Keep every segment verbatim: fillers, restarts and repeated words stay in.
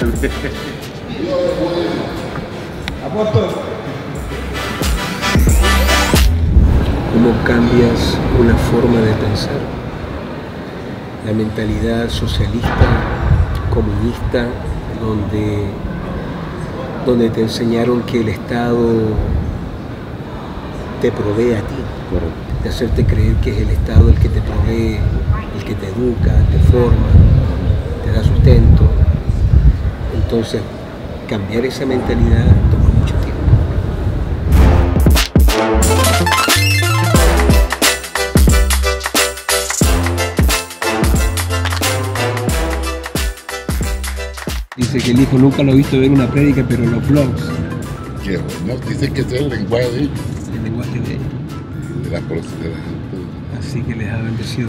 Apóstol. ¿Cómo cambias una forma de pensar? La mentalidad socialista, comunista, donde, donde te enseñaron que el Estado te provee a ti, de hacerte creer que es el Estado el que te provee, el que te educa, te forma, te da sustento. Entonces, cambiar esa mentalidad toma mucho tiempo. Dice que el hijo nunca lo ha visto ver una prédica, pero los blogs. Que no, dice que es el lenguaje de ellos. El lenguaje de ellos. De la procedera. Así que les ha bendecido.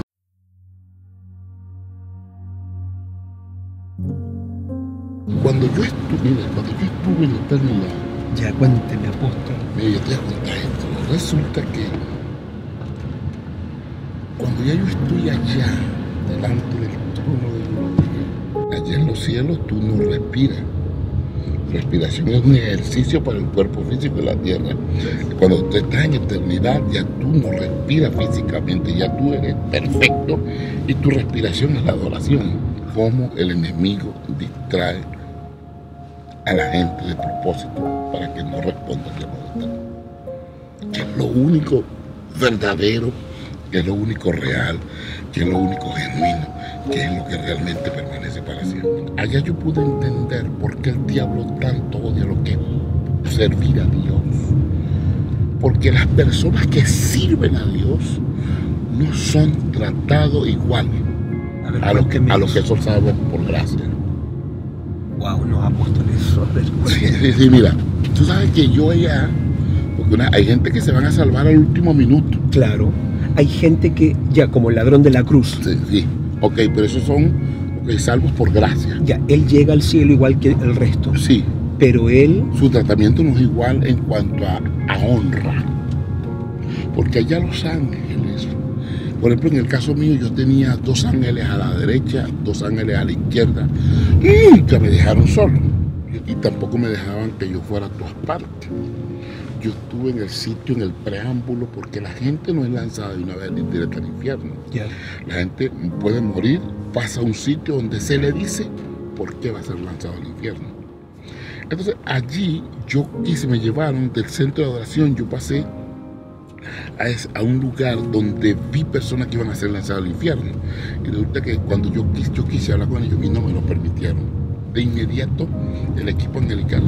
Cuando yo estuve, mira, cuando yo estuve en la eternidad. Ya, cuénteme, apóstol. Mira, yo te voy a contar esto. Resulta que cuando ya yo estoy allá, delante del trono de gloria, allá en los cielos tú no respiras. Respiración es un ejercicio para el cuerpo físico de la tierra. Cuando tú estás en eternidad, ya tú no respiras físicamente, ya tú eres perfecto y tu respiración es la adoración. Cómo el enemigo distrae a la gente de propósito para que no responda al llamado eterno. Que es lo único verdadero, que es lo único real, que es lo único genuino, que es lo que realmente permanece para siempre. Allá yo pude entender por qué el diablo tanto odia lo que es servir a Dios. Porque las personas que sirven a Dios no son tratados igual a, ver, a, lo, que, a los que son salvos por gracia. Wow, los apóstoles son sí, sí, sí, mira, tú sabes que yo allá, porque una, hay gente que se van a salvar al último minuto. Claro, hay gente que, ya como el ladrón de la cruz. Sí, sí, ok, pero esos son okay, salvos por gracia. Ya, él llega al cielo igual que el resto. Sí. Pero él... Su tratamiento no es igual en cuanto a, a honra. Porque allá los ángeles, por ejemplo, en el caso mío yo tenía dos ángeles a la derecha, dos ángeles a la izquierda. Nunca me dejaron solo. Y tampoco me dejaban que yo fuera a todas partes. Yo estuve en el sitio, en el preámbulo, porque la gente no es lanzada de una vez directa al infierno. Yeah. La gente puede morir, pasa a un sitio donde se le dice por qué va a ser lanzado al infierno. Entonces allí yo quise, me llevaron del centro de adoración, yo pasé a, es, a un lugar donde vi personas que iban a ser lanzadas al infierno. Y resulta que cuando yo quise, yo quise hablar con ellos y no me lo permitieron. De inmediato el equipo angelical...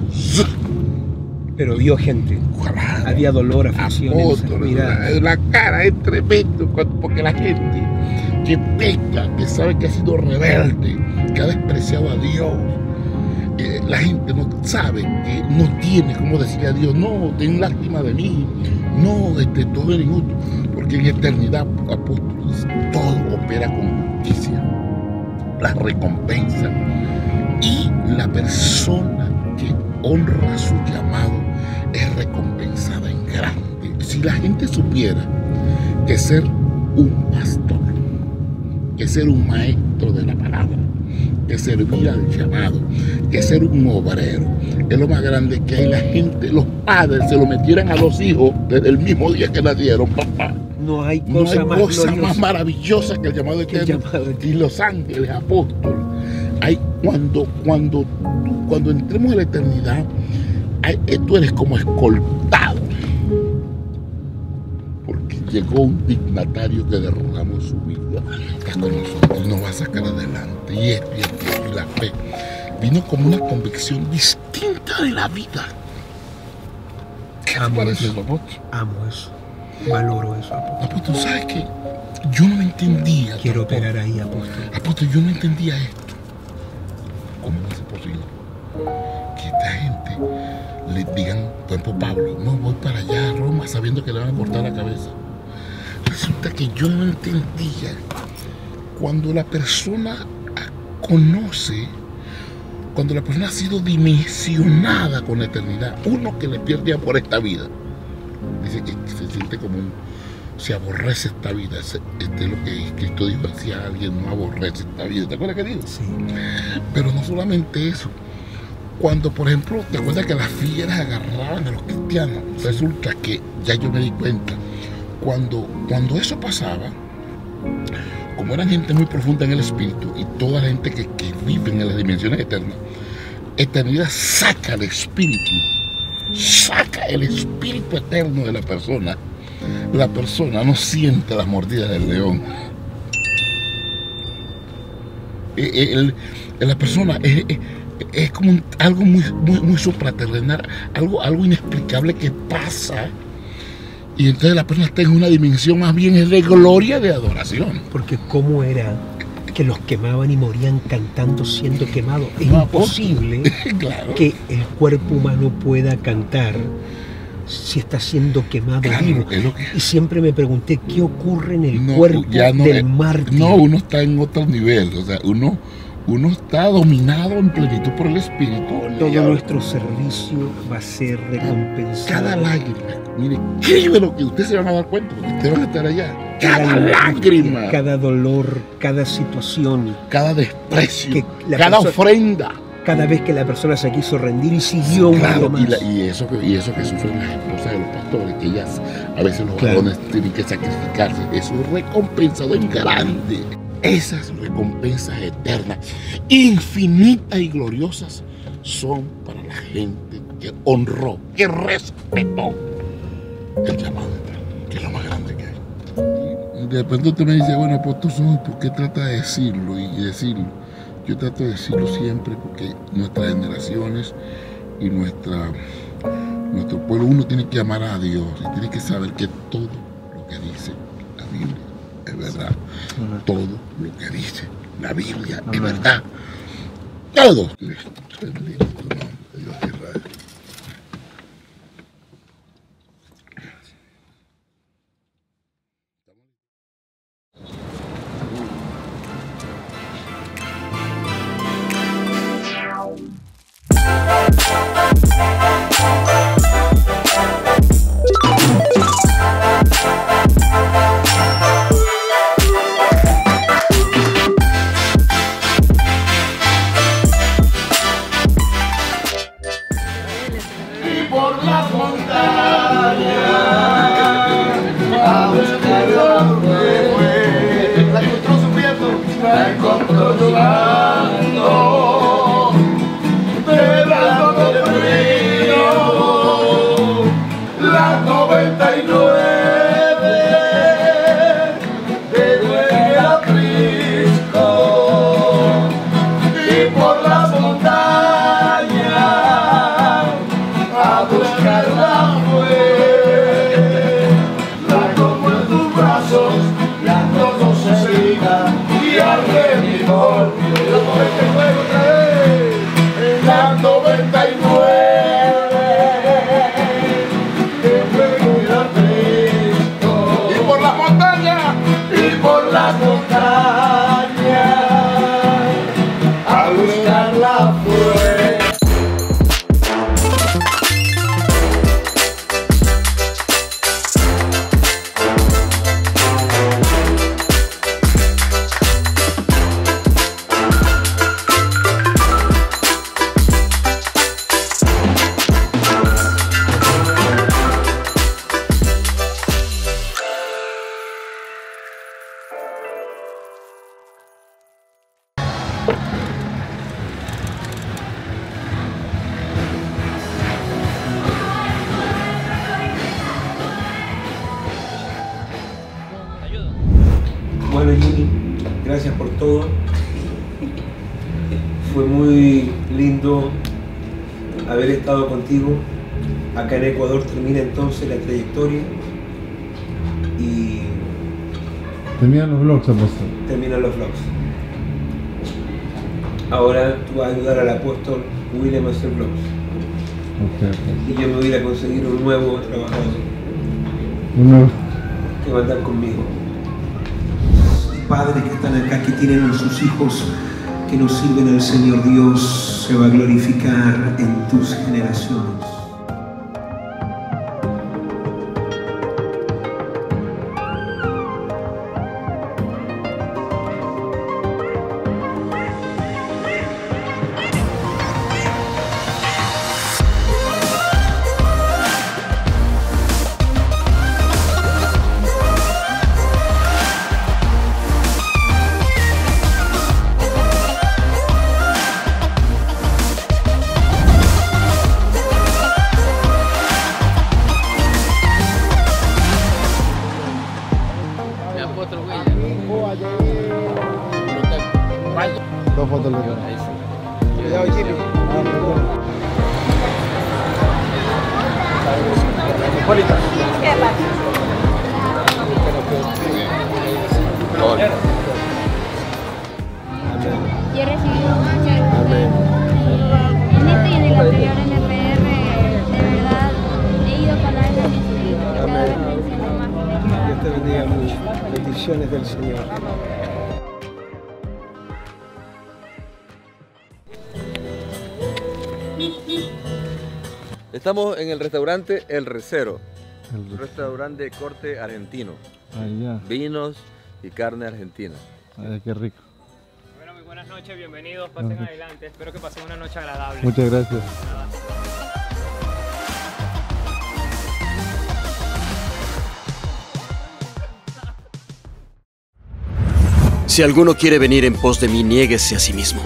Pero vio gente. Claro. Había dolor, aflicción. La, la cara es tremendo porque la gente que peca, que sabe que ha sido rebelde, que ha despreciado a Dios, eh, la gente no sabe que no tiene como decir a Dios, no, ten lástima de mí, no, este, todo es inútil, porque en eternidad, apóstoles, todo opera con justicia, la recompensa y la persona que honra su llamado es recompensada en grande. Si la gente supiera que ser un pastor, que ser un maestro de la palabra, que servir al llamado, que ser un obrero, es lo más grande que hay. La gente, los padres se lo metieran a los hijos desde el mismo día que nacieron, papá. No hay cosa, no hay más, cosa más maravillosa que el llamado eterno. Y los ángeles, apóstoles. Hay cuando, cuando, cuando entremos en la eternidad, hay, tú eres como escoltado. Porque llegó un dignatario que derramó su vida. Está con nosotros y nos va a sacar adelante. Y esto y esto y la fe. Vino como una convicción distinta de la vida. ¿Qué te parece eso, apóstol? Amo eso. Valoro eso, apóstol. Apóstol, ¿sabes qué? Yo no entendía. Quiero operar ahí, apóstol. Apóstol, yo no entendía esto. ¿Cómo va a ser posible que esta gente le digan, por ejemplo, Pablo, no voy para allá a Roma sabiendo que le van a cortar la cabeza? Resulta que yo no entendía cuando la persona conoce, cuando la persona ha sido dimensionada con la eternidad, uno que le pierde por esta vida, dice que se siente como un, se aborrece esta vida. Este es lo que Cristo dijo, si alguien no aborrece esta vida. ¿Te acuerdas que dijo? Sí. Pero no solamente eso, Cuando, por ejemplo, te acuerdas que las fieras agarraban a los cristianos, resulta que ya yo me di cuenta, cuando, cuando eso pasaba, como eran gente muy profunda en el espíritu y toda la gente que, que vive en las dimensiones eternas, eternidad saca el espíritu, saca el espíritu eterno de la persona. La persona no siente las mordidas del león. El, el, la persona es, es, es como un, algo muy, muy, muy supraterrenal, algo, algo inexplicable que pasa. Y entonces la persona está en una dimensión más bien de gloria, de adoración. Porque cómo era que los quemaban y morían cantando siendo quemados. Es No, imposible claro. que el cuerpo humano pueda cantar si está siendo quemado Claro, vivo. es lo que- Y siempre me pregunté qué ocurre en el No, cuerpo ya no, del eh, mártir. No, uno está en otro nivel. O sea, uno, uno está dominado en plenitud por el espíritu. Todo Ya- nuestro servicio va a ser recompensado. Cada lágrima, mire, ¿qué de lo que ustedes se van a dar cuenta? Porque ustedes van a estar allá. Cada, Cada lágrima, cada, cada dolor, cada situación, desprecio, que la cada persona- ofrenda. cada vez que la persona se quiso rendir y siguió un Claro, día y, más. la- y eso que, y eso que sufren las esposas de los pastores, que ellas, a veces los Claro. varones tienen que sacrificarse. Eso es recompensado en grande. Esas recompensas eternas, infinitas y gloriosas, son para la gente que honró, que respetó el llamado eterno, que es lo más grande que hay. Y de repente usted me dice, bueno, pues tú sabes por qué trata de decirlo y decirlo. Yo trato de decirlo siempre porque nuestras generaciones y nuestra, nuestro pueblo, uno tiene que amar a Dios y tiene que saber que todo lo que dice la Biblia es verdad. Amén. Todo lo que dice la Biblia es Amén. verdad. Todo. Bendito tu nombre, Dios de Israel. Bueno, Jimmy, gracias por todo. Fue muy lindo haber estado contigo. Acá en Ecuador termina entonces la trayectoria y Terminan los vlogs, apóstol. terminan los vlogs. Ahora tú vas a ayudar al apóstol William a hacer vlogs Ok, ok. y yo me voy a ir a conseguir un nuevo trabajador Uno, que va a andar conmigo. Padres que están acá, que tienen a sus hijos que nos sirven al Señor, Dios se va a glorificar en tus generaciones. Cuidado, Jimmy. Hipólita. ¿Qué pasa? Yo he recibido muchas Amén. en este y en el anterior M P R, de verdad, he ido con la de Espíritu, que cada vez me siento más feliz. Dios te bendiga mucho. Bendiciones del Señor. Estamos en el restaurante El Recero, El un re- restaurante de corte argentino, Allá. vinos y carne argentina. Ay, qué rico. Bueno, muy buenas noches, bienvenidos, pasen Ajá. adelante, espero que pasen una noche agradable. Muchas gracias. Si alguno quiere venir en pos de mí, niéguese a sí mismo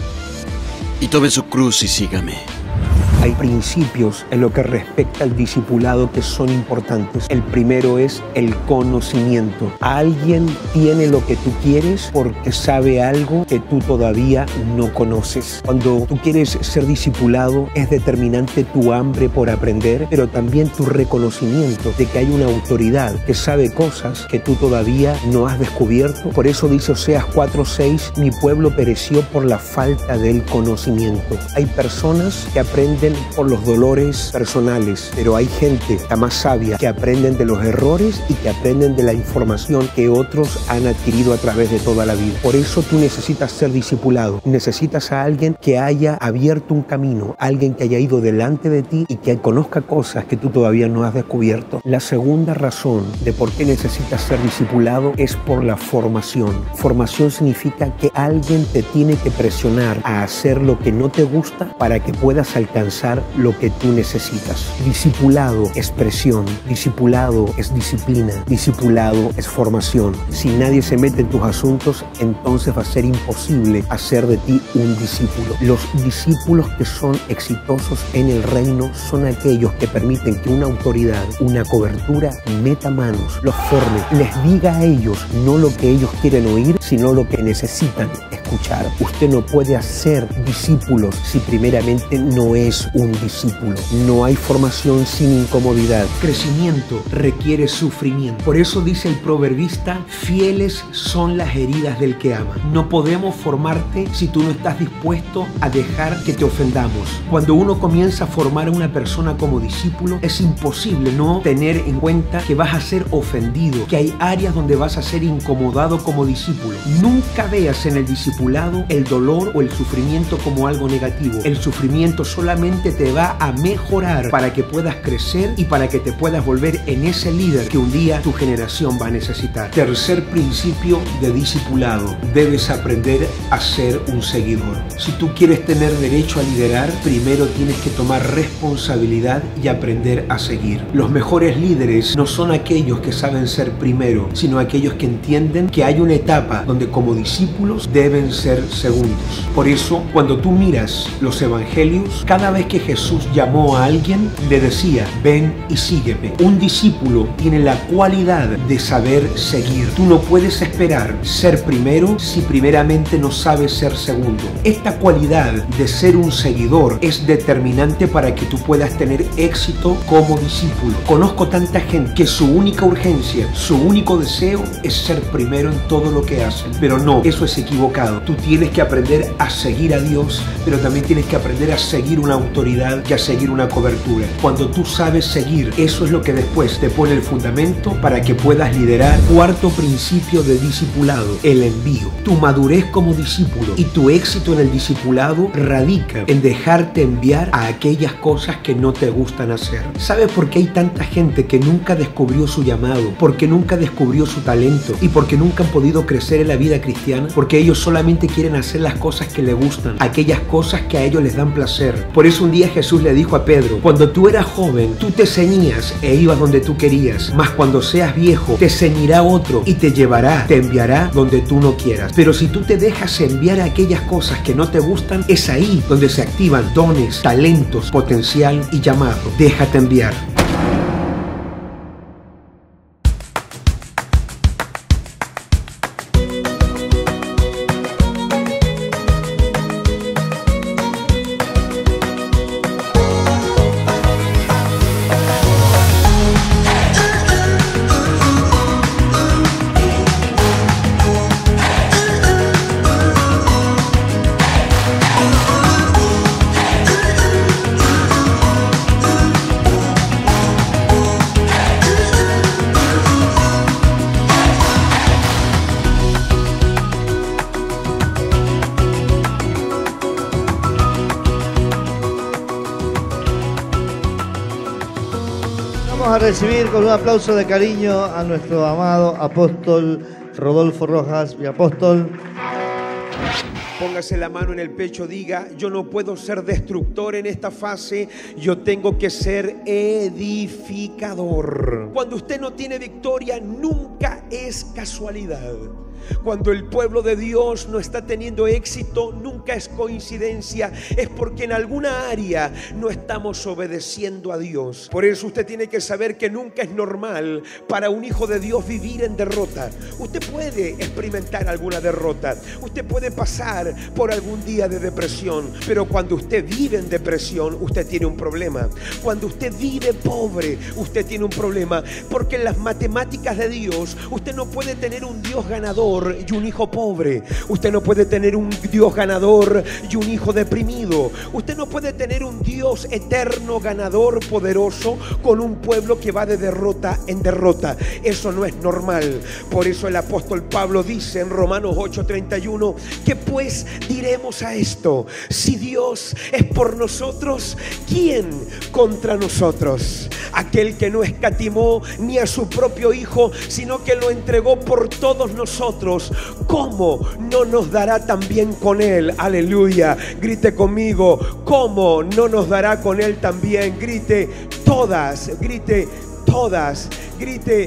y tome su cruz y sígame. Hay principios en lo que respecta al discipulado que son importantes. El primero es el conocimiento. Alguien tiene lo que tú quieres porque sabe algo que tú todavía no conoces. Cuando tú quieres ser discipulado, es determinante tu hambre por aprender, pero también tu reconocimiento de que hay una autoridad que sabe cosas que tú todavía no has descubierto. Por eso dice Oseas cuatro seis, mi pueblo pereció por la falta del conocimiento. Hay personas que aprenden por los dolores personales, pero hay gente la más sabia que aprenden de los errores y que aprenden de la información que otros han adquirido a través de toda la vida. Por eso tú necesitas ser discipulado, necesitas a alguien que haya abierto un camino, alguien que haya ido delante de ti y que conozca cosas que tú todavía no has descubierto. La segunda razón de por qué necesitas ser discipulado es por la formación. Formación significa que alguien te tiene que presionar a hacer lo que no te gusta para que puedas alcanzar lo que tú necesitas. Discipulado es presión, discipulado es disciplina, discipulado es formación. Si nadie se mete en tus asuntos, entonces va a ser imposible hacer de ti un discípulo. Los discípulos que son exitosos en el reino son aquellos que permiten que una autoridad, una cobertura, meta manos, los forme, les diga a ellos no lo que ellos quieren oír, sino lo que necesitan escuchar. Usted no puede hacer discípulos si primeramente no es un discípulo. No hay formación sin incomodidad. Crecimiento requiere sufrimiento. Por eso dice el proverbista, fieles son las heridas del que ama. No podemos formarte si tú no estás dispuesto a dejar que te ofendamos. Cuando uno comienza a formar a una persona como discípulo, es imposible no tener en cuenta que vas a ser ofendido, que hay áreas donde vas a ser incomodado como discípulo. Nunca veas en el discipulado el dolor o el sufrimiento como algo negativo. El sufrimiento solamente te va a mejorar para que puedas crecer y para que te puedas volver en ese líder que un día tu generación va a necesitar. Tercer principio de discipulado: debes aprender a ser un seguidor. Si tú quieres tener derecho a liderar, primero tienes que tomar responsabilidad y aprender a seguir. Los mejores líderes no son aquellos que saben ser primero, sino aquellos que entienden que hay una etapa donde como discípulos deben ser segundos. Por eso, cuando tú miras los evangelios, cada vez que Jesús llamó a alguien, le decía, ven y sígueme. Un discípulo tiene la cualidad de saber seguir. Tú no puedes esperar ser primero si primeramente no sabes ser segundo. Esta cualidad de ser un seguidor es determinante para que tú puedas tener éxito como discípulo. Conozco tanta gente que su única urgencia, su único deseo es ser primero en todo lo que hacen. Pero no, eso es equivocado. Tú tienes que aprender a seguir a Dios, pero también tienes que aprender a seguir una autoridad y a seguir una cobertura. Cuando tú sabes seguir, eso es lo que después te pone el fundamento para que puedas liderar. Cuarto principio de discipulado: el envío. Tu madurez como discípulo y tu éxito en el discipulado radica en dejarte enviar a aquellas cosas que no te gustan hacer. ¿Sabes por qué hay tanta gente que nunca descubrió su llamado? Porque nunca descubrió su talento y porque nunca han podido crecer en la vida cristiana. Porque ellos solamente quieren hacer las cosas que les gustan, aquellas cosas que a ellos les dan placer. Por eso un día Jesús le dijo a Pedro, cuando tú eras joven, tú te ceñías e ibas donde tú querías, mas cuando seas viejo, te ceñirá otro y te llevará, te enviará donde tú no quieras. Pero si tú te dejas enviar a aquellas cosas que no te gustan, es ahí donde se activan dones, talentos, potencial y llamado. Déjate enviar. Vamos a recibir con un aplauso de cariño a nuestro amado apóstol Rodolfo Rojas, mi apóstol. Póngase la mano en el pecho, diga: yo no puedo ser destructor en esta fase, yo tengo que ser edificador. Cuando usted no tiene victoria, nunca es casualidad. Cuando el pueblo de Dios no está teniendo éxito, nunca es coincidencia, es porque en alguna área no estamos obedeciendo a Dios. Por eso usted tiene que saber que nunca es normal para un hijo de Dios vivir en derrota. Usted puede experimentar alguna derrota, usted puede pasar por algún día de depresión, pero cuando usted vive en depresión, usted tiene un problema. Cuando usted vive pobre, usted tiene un problema, porque en las matemáticas de Dios, usted no puede tener un Dios ganador y un hijo pobre. Usted no puede tener un Dios ganador y un hijo deprimido. Usted no puede tener un Dios eterno, ganador, poderoso, con un pueblo que va de derrota en derrota. Eso no es normal. Por eso el apóstol Pablo dice en Romanos ocho treinta y uno: ¿qué pues diremos a esto? Si Dios es por nosotros, ¿quién contra nosotros? Aquel que no escatimó ni a su propio hijo, sino que lo entregó por todos nosotros, ¿cómo no nos dará también con él? Aleluya. Grite conmigo: ¿cómo no nos dará con él también? Grite todas, grite todas, grite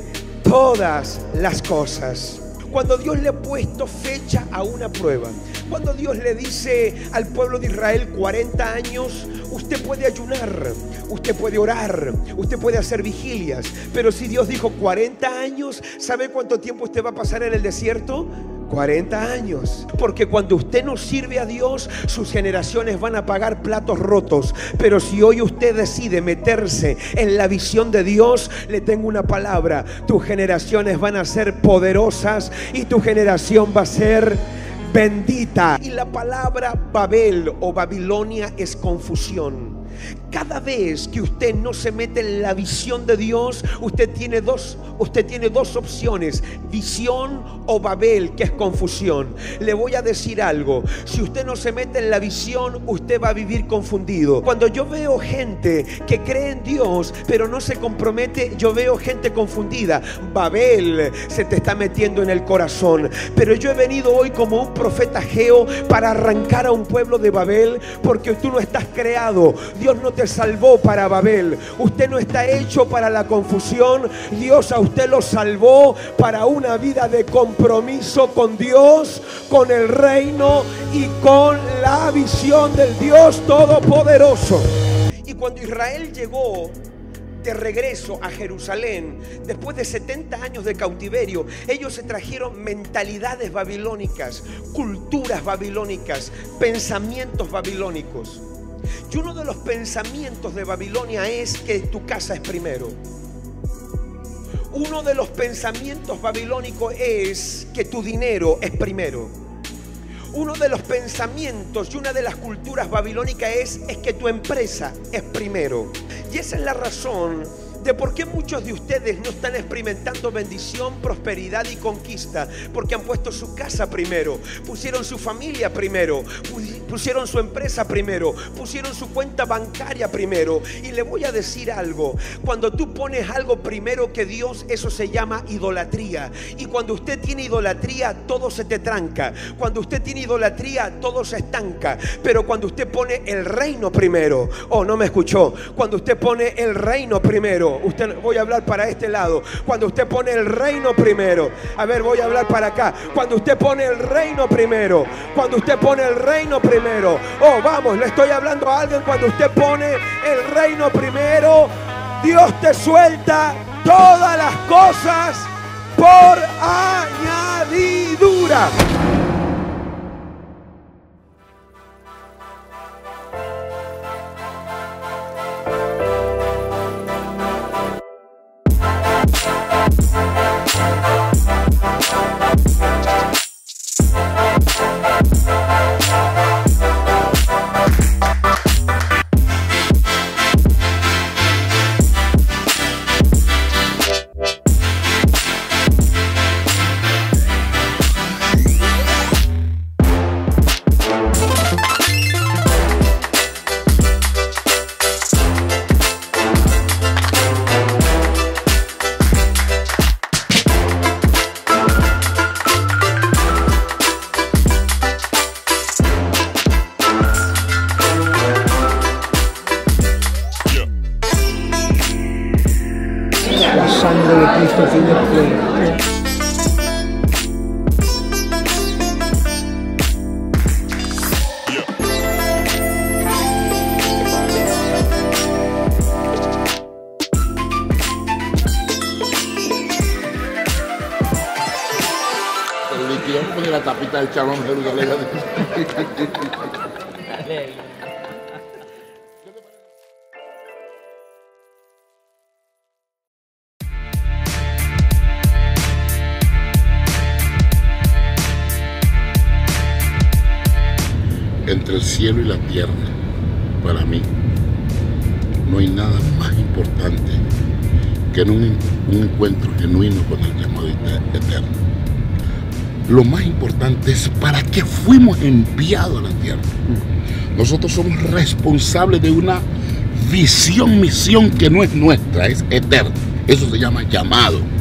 todas las cosas. Cuando Dios le ha puesto fecha a una prueba, cuando Dios le dice al pueblo de Israel cuarenta años, usted puede ayunar, usted puede orar, usted puede hacer vigilias, pero si Dios dijo cuarenta años, ¿sabe cuánto tiempo usted va a pasar en el desierto? cuarenta años. Porque cuando usted no sirve a Dios, sus generaciones van a pagar platos rotos. Pero si hoy usted decide meterse en la visión de Dios, le tengo una palabra: tus generaciones van a ser poderosas y tu generación va a ser bendita. Y la palabra Babel o Babilonia es confusión. Cada vez que usted no se mete en la visión de Dios, usted tiene dos, usted tiene dos opciones: visión o Babel, que es confusión. Le voy a decir algo: si usted no se mete en la visión, usted va a vivir confundido. Cuando yo veo gente que cree en Dios pero no se compromete, yo veo gente confundida. Babel se te está metiendo en el corazón. Pero yo he venido hoy como un profeta Geo para arrancar a un pueblo de Babel, porque tú no estás creado. Dios no te salvó para Babel. Usted no está hecho para la confusión. Dios a usted lo salvó para una vida de compromiso con Dios, con el reino y con la visión del Dios Todopoderoso. Y cuando Israel llegó de regreso a Jerusalén, después de setenta años de cautiverio, ellos se trajeron mentalidades babilónicas, culturas babilónicas, pensamientos babilónicos. Y uno de los pensamientos de Babilonia es que tu casa es primero. Uno de los pensamientos babilónicos es que tu dinero es primero. Uno de los pensamientos y una de las culturas babilónicas es, es que tu empresa es primero. Y esa es la razón de por qué muchos de ustedes no están experimentando bendición, prosperidad y conquista, porque han puesto su casa primero, pusieron su familia primero, pusieron su empresa primero, pusieron su cuenta bancaria primero. Y le voy a decir algo: cuando tú pones algo primero que Dios, eso se llama idolatría. Y cuando usted tiene idolatría, todo se te tranca. Cuando usted tiene idolatría, todo se estanca. Pero cuando usted pone el reino primero, oh, no me escuchó, cuando usted pone el reino primero, usted, voy a hablar para este lado, cuando usted pone el reino primero, a ver, voy a hablar para acá, cuando usted pone el reino primero, cuando usted pone el reino primero, oh, vamos, le estoy hablando a alguien. Cuando usted pone el reino primero, Dios te suelta todas las cosas por añadidura. capital del Shalom Jerusalén. Entre el cielo y la tierra, para mí, no hay nada más importante que en un, un encuentro genuino con el llamado eterno. Lo más importante es para qué fuimos enviados a la tierra. Nosotros somos responsables de una visión, misión que no es nuestra, es eterna. Eso se llama llamado.